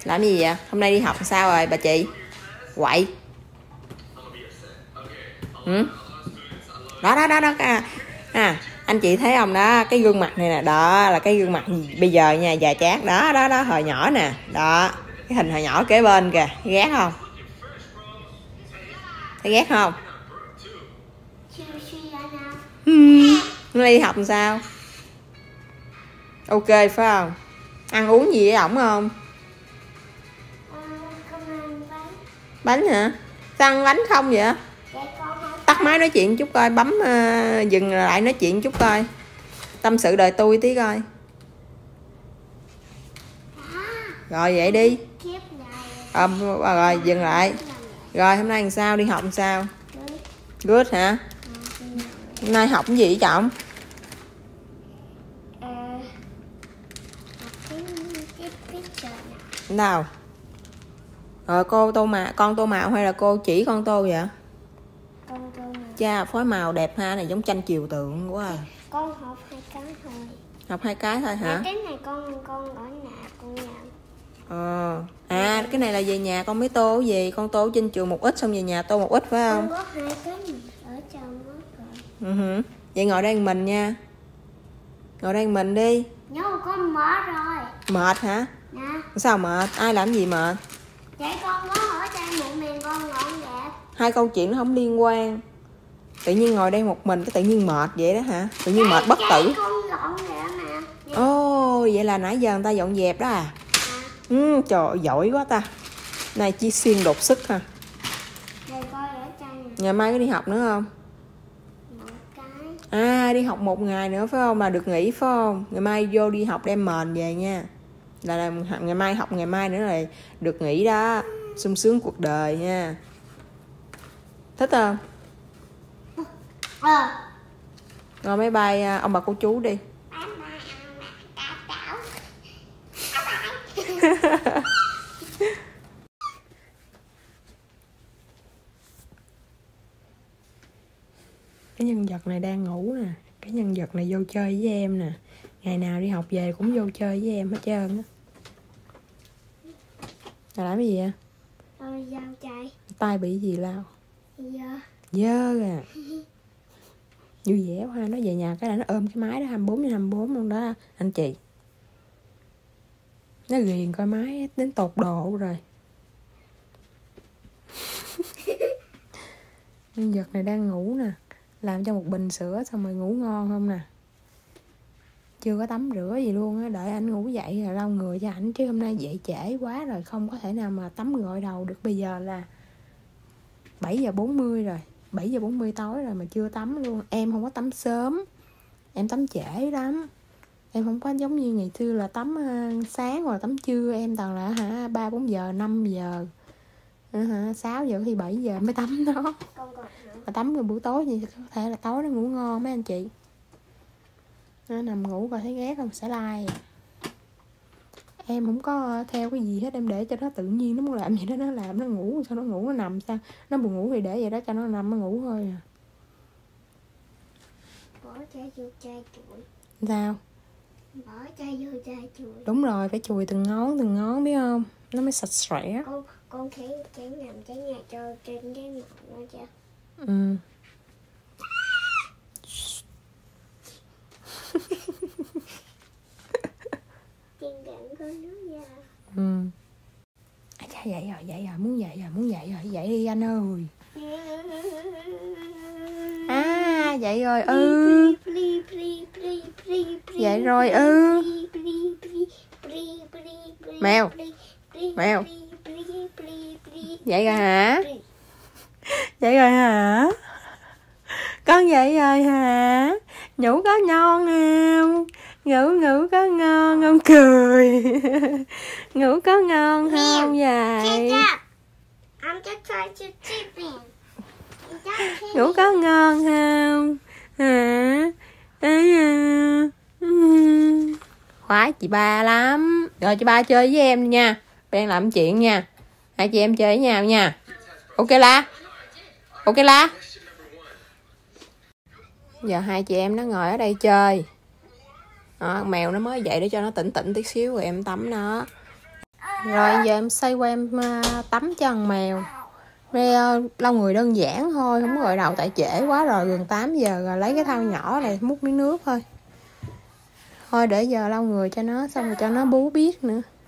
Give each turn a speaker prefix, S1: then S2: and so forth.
S1: Làm gì vậy? Hôm nay đi học sao rồi bà chị? Quậy. Ừ? Đó. Anh chị thấy không đó, cái gương mặt này nè, đó là cái gương mặt bây giờ nha, già chát. Đó hồi nhỏ nè. Đó, cái hình hồi nhỏ kế bên kìa, ghét không? Thấy ghét không? Hôm nay đi học làm sao? Ok phải không? Ăn uống gì với ổng không? Bánh hả? Sao ăn bánh không vậy? Tắt máy nói chuyện chút coi, bấm dừng lại nói chuyện chút coi. Tâm sự đời tôi tí coi. Rồi vậy đi. Rồi dừng lại. Rồi hôm nay làm sao? Đi học làm sao? Good hả? Hôm nay học cái gì Trọng? Nào? Rồi cô tô màu, con tô màu hay là cô chỉ con tô vậy?
S2: Con tô màu.
S1: Cha phối màu đẹp ha, này giống tranh chiều tượng quá à.
S2: Con học 2 cái thôi.
S1: Học 2 cái thôi hả?
S2: Cái này con ở nhà con làm.
S1: Cái này là về nhà con mới tô gì? Con tô trên trường một ít xong về nhà tô một ít phải không?
S2: Con có 2 cái ở trong đó rồi.
S1: Vậy ngồi đây mình nha. Ngồi đây mình đi.
S2: Nhưng mà con mệt rồi.
S1: Mệt hả?
S2: Nè.
S1: Sao mệt? Ai làm gì mệt?
S2: Vậy con có ở đây một mình con ngọn dẹp.
S1: Hai câu chuyện nó không liên quan. Tự nhiên ngồi đây một mình cái tự nhiên mệt vậy đó hả? Tự nhiên mệt bất tử.
S2: Con dọn dẹp nè.
S1: Vậy là nãy giờ người ta dọn dẹp đó à? Trời ơi, giỏi quá ta. Này chỉ xuyên đột sức ha.
S2: Đây coi ở trong.
S1: Ngày mai có đi học nữa không?
S2: Một cái.
S1: Đi học một ngày nữa phải không? Là được nghỉ phải không? Ngày mai vô đi học đem mền về nha. Là ngày mai học, ngày mai nữa là được nghỉ đó. Sung sướng cuộc đời nha. Thích không? Rồi máy bay ông bà cô chú đi. Cái nhân vật này đang ngủ nè. Cái nhân vật này vô chơi với em nè. Ngày nào đi học về cũng vô chơi với em hết trơn á. Là làm cái gì vậy?
S2: Dao chạy.
S1: Tay bị gì lao?
S2: Dơ
S1: à. Vui vẻ quá ha. Nó về nhà cái là nó ôm cái máy đó 24/24 luôn đó anh chị. Nó ghiền coi máy đến tột độ rồi. Nhân vật này đang ngủ nè. Làm cho một bình sữa xong rồi ngủ ngon không nè. Chưa có tắm rửa gì luôn á. Đợi anh ngủ dậy rồi lau người cho ảnh. Chứ hôm nay dậy trễ quá rồi. Không có thể nào mà tắm gội đầu được. Bây giờ là 7:40 rồi. 7:40 tối rồi mà chưa tắm luôn. Em không có tắm sớm. Em tắm trễ lắm. Em không có giống như ngày xưa là tắm sáng hoặc là tắm trưa. Em toàn là 3-4 giờ, 5 giờ 6 giờ thì 7 giờ mới tắm nó. Mà tắm rồi buổi tối thì có thể là tối nó ngủ ngon mấy anh chị. Nó nằm ngủ coi thấy ghét không sẽ like. Em không có theo cái gì hết. Em để cho nó tự nhiên. Nó muốn làm gì đó nó làm. Nó ngủ sao nó ngủ nó nằm sao. Nó buồn ngủ thì để vậy đó cho nó nằm nó ngủ thôi à.
S2: Bỏ chai vô chai chuỗi.
S1: Sao?
S2: Bỏ chai vô chai chuỗi.
S1: Đúng rồi, phải chùi từng ngón biết không? Nó mới sạch sẽ.
S2: Con thấy chén làm chén nhà cho trên cái mặt nó chưa? Trên đạn có nước ra.
S1: Dậy rồi, muốn dậy rồi, dậy đi anh ơi. Dậy rồi Dậy rồi Mèo Dậy rồi hả? Dậy rồi hả? Con dậy rồi hả? Ngủ có ngon không? Ngủ có ngon không? Cười. Ngủ có ngon không vậy? Ngủ có ngon không? Hả? Khoái chị ba lắm. Rồi chị ba chơi với em nha. Đang làm chuyện nha. Hai chị em chơi với nhau nha. Ok la. Giờ hai chị em nó ngồi ở đây chơi. Đó, mèo nó mới dậy để cho nó tỉnh tí xíu rồi em tắm nó. Rồi giờ em xoay qua em tắm cho con mèo. Đây, lau người đơn giản thôi, không gội đầu tại trễ quá rồi, gần 8 giờ rồi, lấy cái thau nhỏ này múc miếng nước thôi. Thôi để giờ lau người cho nó xong rồi cho nó bú biết nữa.